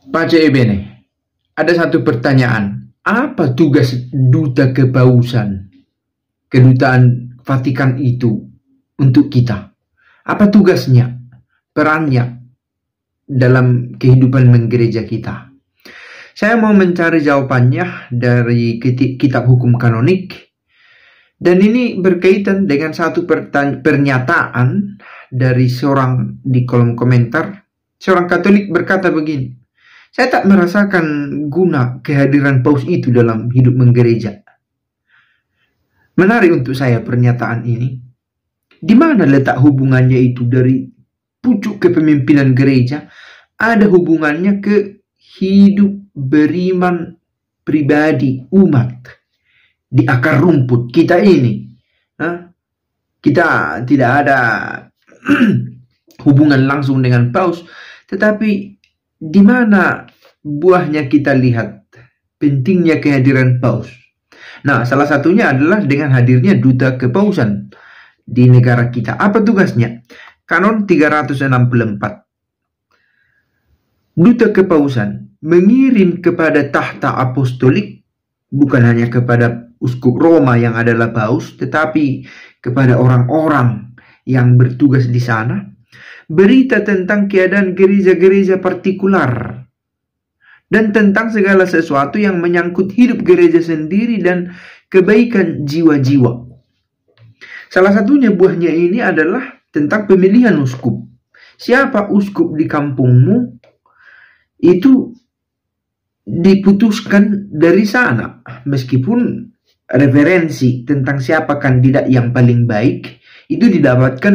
Pace Ebene, ada satu pertanyaan. Apa tugas duta kepausan, kedutaan Vatikan itu untuk kita? Apa tugasnya, perannya dalam kehidupan menggereja kita? Saya mau mencari jawabannya dari kitab hukum kanonik. Dan ini berkaitan dengan satu pernyataan dari seorang di kolom komentar. Seorang Katolik berkata begini, saya tak merasakan guna kehadiran paus itu dalam hidup menggereja. Menarik untuk saya pernyataan ini. Di mana letak hubungannya itu dari pucuk kepemimpinan gereja? Ada hubungannya ke hidup beriman pribadi umat di akar rumput kita ini. Kita tidak ada hubungan langsung dengan paus, tetapi di mana buahnya kita lihat pentingnya kehadiran paus. Nah, salah satunya adalah dengan hadirnya duta kepausan di negara kita. Apa tugasnya? Kanon 364. Duta kepausan mengirim kepada tahta apostolik, bukan hanya kepada uskup Roma yang adalah paus, tetapi kepada orang-orang yang bertugas di sana, berita tentang keadaan gereja-gereja partikular dan tentang segala sesuatu yang menyangkut hidup gereja sendiri dan kebaikan jiwa-jiwa. Salah satunya buahnya ini adalah tentang pemilihan uskup. Siapa uskup di kampungmu itu diputuskan dari sana, meskipun referensi tentang siapa kandidat yang paling baik itu didapatkan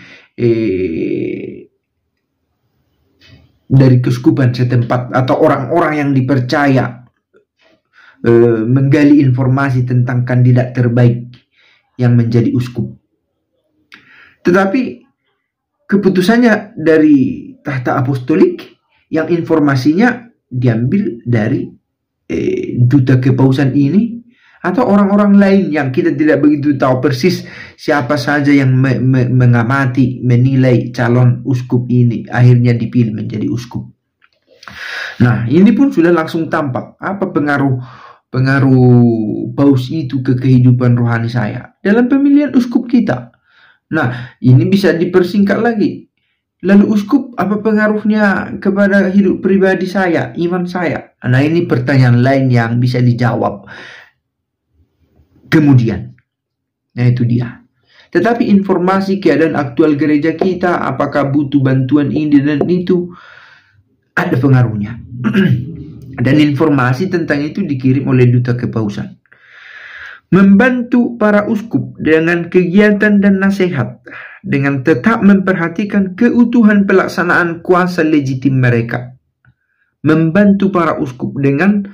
dari keuskupan setempat atau orang-orang yang dipercaya menggali informasi tentang kandidat terbaik yang menjadi uskup. Tetapi keputusannya dari tahta apostolik yang informasinya diambil dari duta kepausan ini atau orang-orang lain yang kita tidak begitu tahu persis siapa saja yang mengamati, menilai calon uskup ini akhirnya dipilih menjadi uskup. Nah, ini pun sudah langsung tampak apa pengaruh paus itu ke kehidupan rohani saya dalam pemilihan uskup kita. Nah, ini bisa dipersingkat lagi. Lalu uskup apa pengaruhnya kepada hidup pribadi saya, iman saya? Nah, ini pertanyaan lain yang bisa dijawab kemudian. Nah, itu dia. Tetapi informasi keadaan aktual gereja kita, apakah butuh bantuan ini dan itu, ada pengaruhnya. Dan informasi tentang itu dikirim oleh duta kepausan. Membantu para uskup dengan kegiatan dan nasihat, dengan tetap memperhatikan keutuhan pelaksanaan kuasa legitim mereka. Membantu para uskup dengan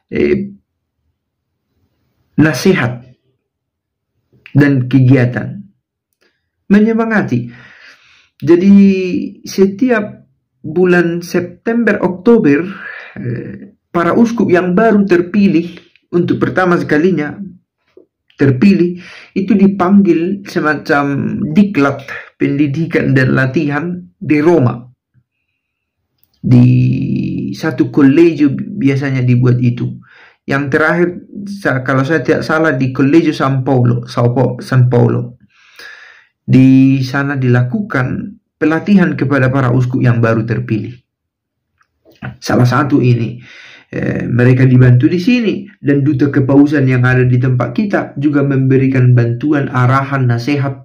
nasihat dan kegiatan, menyemangati. Jadi setiap bulan September, Oktober, para uskup yang baru terpilih untuk pertama sekalinya terpilih itu dipanggil semacam diklat pendidikan dan latihan di Roma. Di satu kolegio biasanya dibuat itu. Yang terakhir, kalau saya tidak salah, di Collegio San Paolo. Di sana dilakukan pelatihan kepada para uskup yang baru terpilih. Salah satu ini, mereka dibantu di sini, dan duta kepausan yang ada di tempat kita juga memberikan bantuan, arahan, nasihat,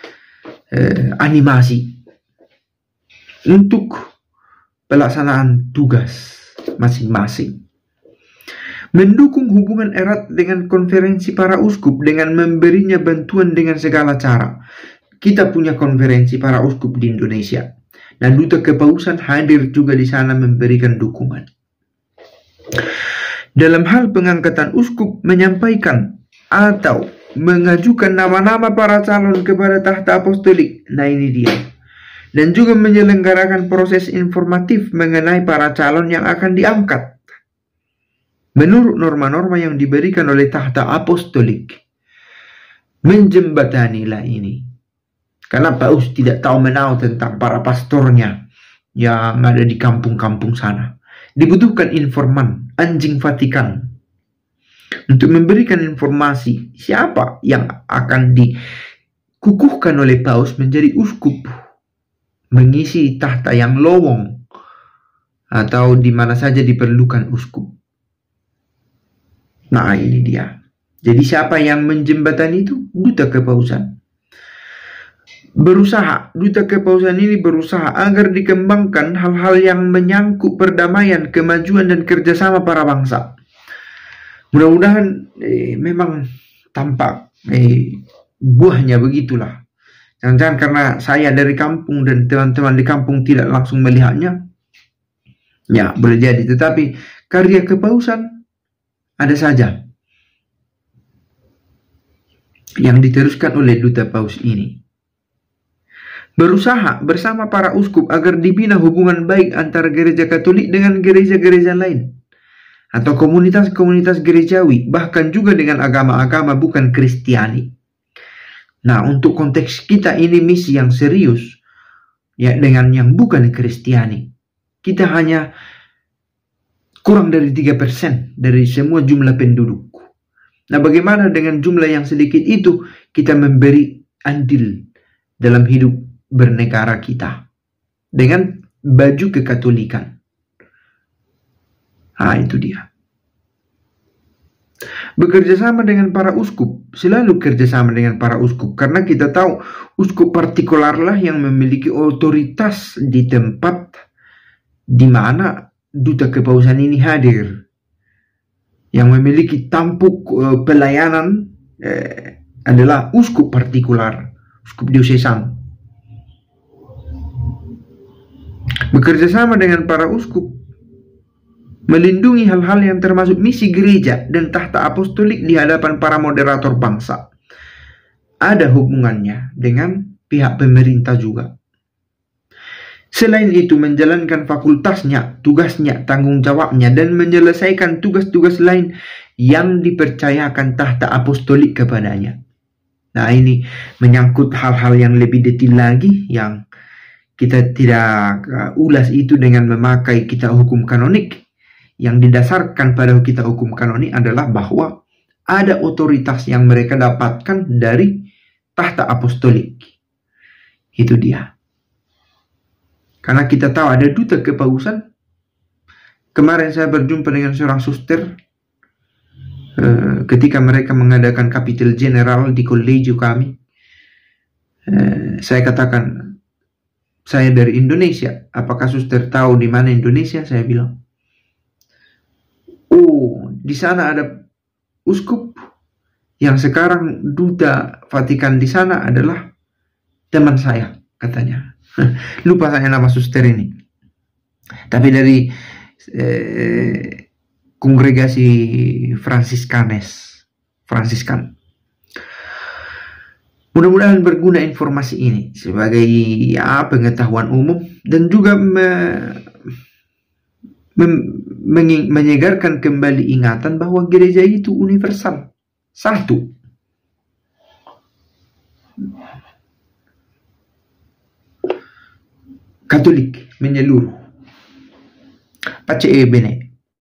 animasi untuk pelaksanaan tugas masing-masing. Mendukung hubungan erat dengan konferensi para uskup dengan memberinya bantuan dengan segala cara. Kita punya konferensi para uskup di Indonesia, dan duta kepausan hadir juga di sana memberikan dukungan. Dalam hal pengangkatan uskup, menyampaikan atau mengajukan nama-nama para calon kepada tahta apostolik. Nah, ini dia. Dan juga menyelenggarakan proses informatif mengenai para calon yang akan diangkat menurut norma-norma yang diberikan oleh tahta apostolik. Menjembatanilah ini. Karena paus tidak tahu menahu tentang para pastornya yang ada di kampung-kampung sana. Dibutuhkan informan, anjing Vatikan, untuk memberikan informasi siapa yang akan dikukuhkan oleh Paus menjadi uskup, mengisi tahta yang lowong, atau di mana saja diperlukan uskup. Nah, ini dia. Jadi siapa yang menjembatani itu? Duta Kepausan. Duta Kepausan ini berusaha agar dikembangkan hal-hal yang menyangkut perdamaian, kemajuan, dan kerjasama para bangsa. Mudah-mudahan memang tampak buahnya begitulah. Jangan-jangan karena saya dari kampung dan teman-teman di kampung tidak langsung melihatnya, ya boleh jadi. Tetapi karya Kepausan ada saja yang diteruskan oleh Duta Paus ini. Berusaha bersama para uskup agar dibina hubungan baik antara gereja Katolik dengan gereja-gereja lain, atau komunitas-komunitas gerejawi, bahkan juga dengan agama-agama bukan Kristiani. Nah, untuk konteks kita ini misi yang serius, ya, dengan yang bukan Kristiani. Kita hanya kurang dari 3% dari semua jumlah penduduk. Nah, bagaimana dengan jumlah yang sedikit itu kita memberi andil dalam hidup bernegara kita dengan baju kekatolikan? Nah, itu dia. Bekerja sama dengan para uskup, selalu kerjasama dengan para uskup, karena kita tahu uskup partikularlah yang memiliki otoritas di tempat di mana Duta Kepausan ini hadir, yang memiliki tampuk pelayanan adalah uskup partikular, uskup diosesan. Bekerja sama dengan para uskup, melindungi hal-hal yang termasuk misi gereja dan tahta apostolik di hadapan para moderator bangsa. Ada hubungannya dengan pihak pemerintah juga. Selain itu, menjalankan fakultasnya, tugasnya, tanggung jawabnya, dan menyelesaikan tugas-tugas lain yang dipercayakan tahta apostolik kepadanya. Nah, ini menyangkut hal-hal yang lebih detail lagi, yang kita tidak ulas itu dengan memakai kitab hukum kanonik. Yang didasarkan pada kitab hukum kanonik adalah bahwa ada otoritas yang mereka dapatkan dari tahta apostolik. Itu dia. Karena kita tahu ada duta kepausan. Kemarin saya berjumpa dengan seorang suster ketika mereka mengadakan Kapitular General di kolegium kami. Saya katakan, saya dari Indonesia. Apakah suster tahu di mana Indonesia? Saya bilang, oh, di sana ada uskup yang sekarang duta Vatikan di sana adalah teman saya, katanya. Lupa saya nama suster ini. Tapi dari kongregasi Fransiskan. Mudah-mudahan berguna informasi ini sebagai pengetahuan umum dan juga menyegarkan kembali ingatan bahwa gereja itu universal, satu. Katolik menyeluruh. Pace bene.